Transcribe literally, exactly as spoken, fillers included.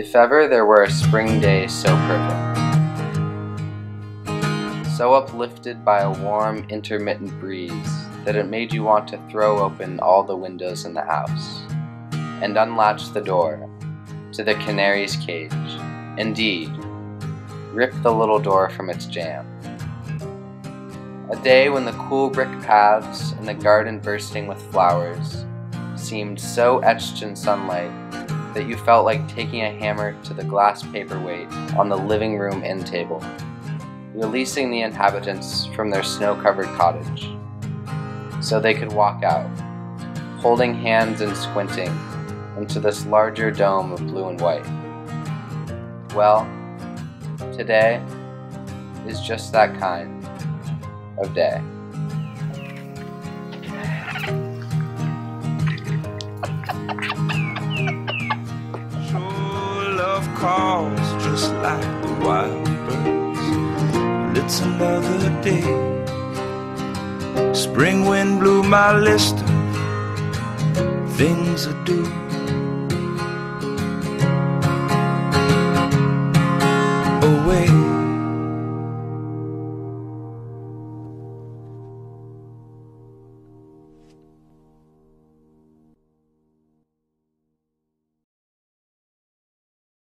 If ever there were a spring day so perfect, so uplifted by a warm, intermittent breeze that it made you want to throw open all the windows in the house and unlatch the door to the canary's cage, indeed, rip the little door from its jamb. A day when the cool brick paths and the garden bursting with flowers seemed so etched in sunlight that you felt like taking a hammer to the glass paperweight on the living room end table, releasing the inhabitants from their snow-covered cottage, so they could walk out, holding hands and squinting into this larger dome of blue and white. Well, today is just that kind of day. Sure, love calls just like the wild birds. Well, it's another day. Spring wind blew my list of things I do.